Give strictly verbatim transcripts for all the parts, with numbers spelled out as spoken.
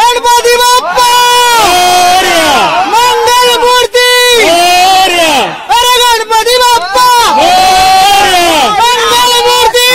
गणपती बाप्पा मंगल मूर्ती अरे गणपती बाप्पा मंगल मूर्ती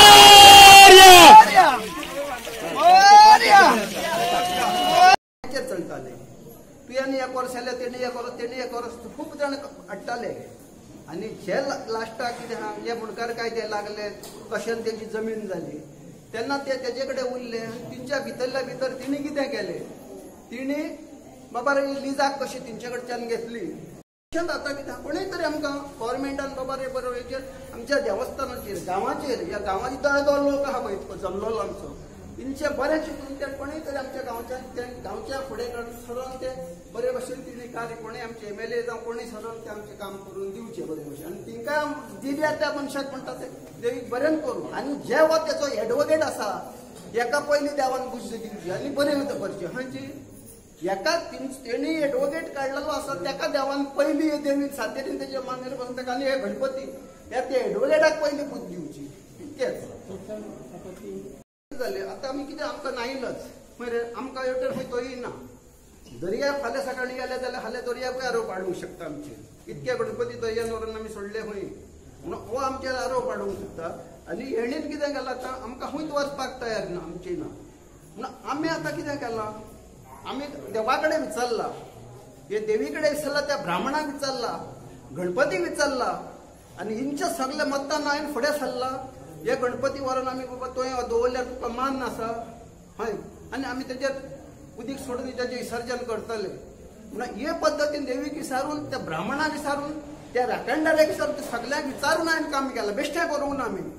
चलताले तुयानी एक वर्स जाले तेणी एक वर्स तेणी एक वर्स खूप जण हाडटाले आणि जे लास्टाक कितें हा जे मुणकार कायदे लागले कशें तेजी जमीन जाली तेन्ना ते तेजे कडेन उरले आनी तिंच्या भितरल्या भितर तिणी कितें केलें तिणी बाबा रे लिजाक कशी तिंचे कडच्यान घेतली आता कितें कोणूय तरी आमकां गव्हर्मेंटान बाबा रे बरो हेचेर आमच्या देवस्थानाचेर गांवाचेर ह्या गांवाची दळदो लोक आहा पळय जमलोलो आमचो तिंचे बरें चिंतून ते कोणूय तरी आमच्या गांवच्या ते गांवच्या फुडें सरोन ते बरे भशेन तिणी कार्य कोणूय आमचे एम एल ए जावं कोणूय सरोन ते आमचें काम करून दिवचे बरे भशेन आनी तिंकां दिल्या त्या मनशाक म्हणटा ते देवीक बरें करूं आनी जे हो तेचो एडवोकेट आसा एका पयलीं देवान बुद्ध दिवची आनी बरें करचें हांची एका तेणी एडवोकेट काडलेलो आसा तेका देवान पयलीं देवीक सातेरीन तेजे मानेर बसून तेका आनी हे गणपती त्या त्या एडवोकेटाक पयलीं बुद्ध दिवची इतकेंच जाले आता आमी कितें आमकां नाइलच मरे आमकां एवटेर खंय तोय ना दर्या फाल्यां सकाळी गेले जाल्यार हाल्या दर्याकूय आरोप हाडूंक शकता आमचे इतके गणपती दर्यान व्हरून आमी सोडले खंय म्हणून हो आमचेर आरोप हाडूंक शकता आनी हेणीन कितें केलां आतां आमकां खंयच वचपाक तयार ना आमची ना म्हणून आमी आतां कितें केलां आमी देवा कडेन विचारला हे देवी कडेन विचारला त्या ब्राह्मणाक विचारला गणपतीक विचारला आनी हिंचे सगळे मतदान हांवें फुडें सरला हे गणपती व्हरून आमी बाबा तुवें दवरल्यार तुका मान आसा हय आनी आमी तेजेर उदीक सोडून तेजें विसर्जन करतले म्हणून हे पद्दतीन देवीक विचारून त्या ब्राह्मणाक विचारून त्या राखणदाराक विचारून ते सगळ्यांक विचारून हांवें काम केलां बेश्टें करूंक ना आमी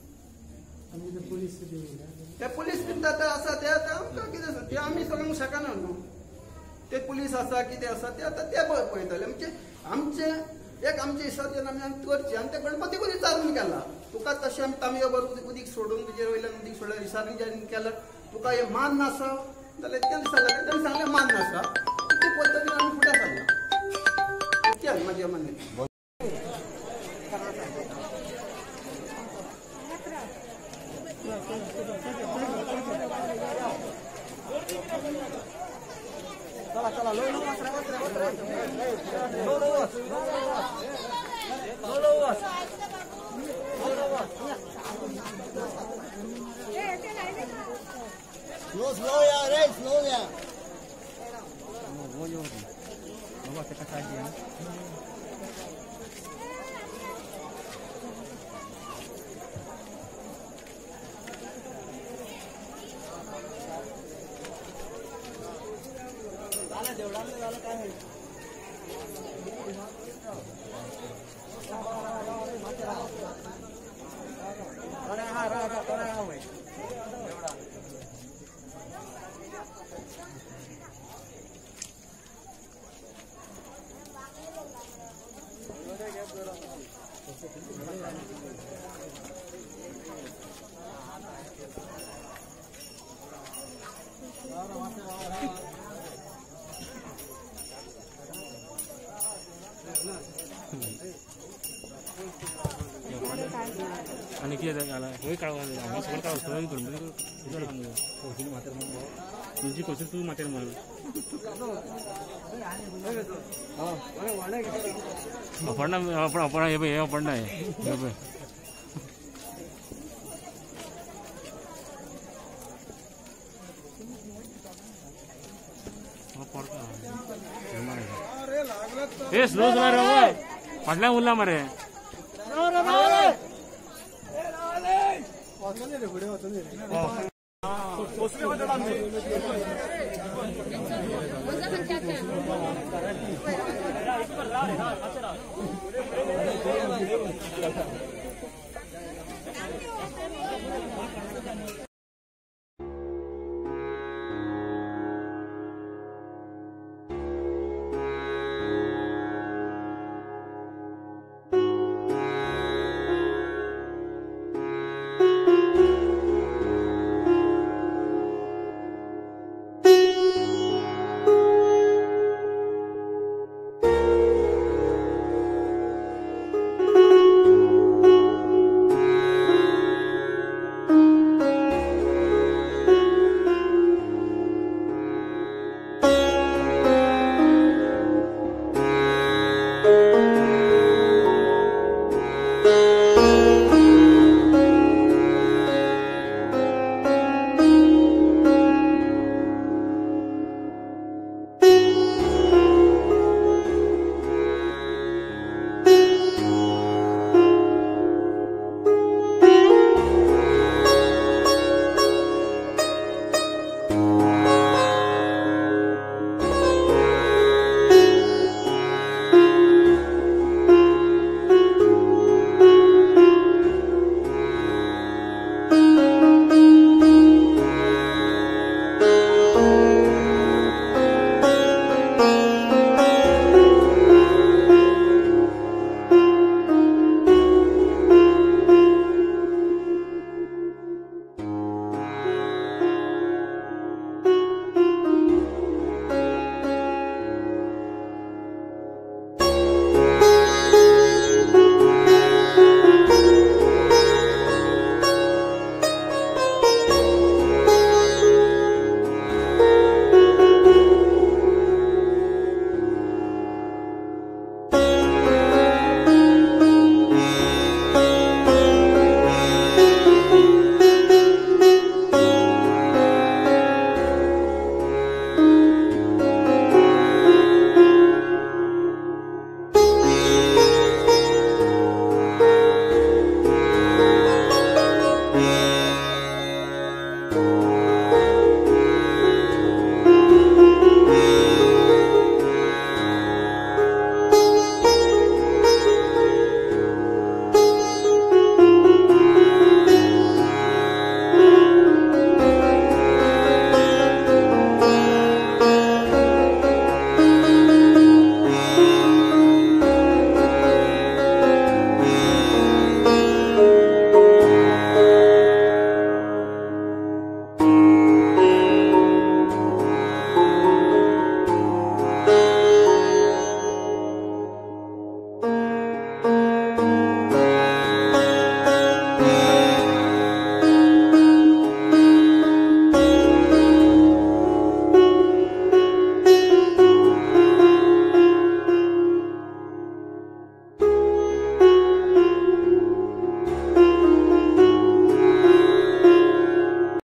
ते पुलीस बीन आतां आसा ते आतां आमकां कितें आसा ते आमी सांगूंक शकना न्हू ते पुलीस आसा कितें आसा ते आतां ते पळयतले म्हणजे आमचे एक आमचे विसर्जन आमी करचें आनी ते गणपतीकूय विचारून केलां तुका तशें आमी तांबयो भरून उदीक सोडून तुजे वयल्यान उदीक सोडल्यार विसर्जन केल्यार तुका हे मान नासा जाल्यार इतकें दिसलें तेणी सांगलें मान नासा ते पद्दतीन आमी फुडें सरला इतकें म्हाजें म्हणणें चला चला लो लो वासरा वासरा वासरा लो लो वास लो लो वास लो वास स्लो स्लो यार रे स्लो यार वो यो बाबा कितना खाई है देवळाला झालं काय आहे अरे हा रा रा रा हा भाई देवळा आणि किती झाला होय काढवा आम्ही सगळं काढ सगळं करून तुझी मातेर तुझी कोशिश तू मातेर म्हण आपण आपण आपण हे हे आपण नाही हे स्लो स्लो फाटल्या उरला मरे वाचून रे पुढे वाचून रे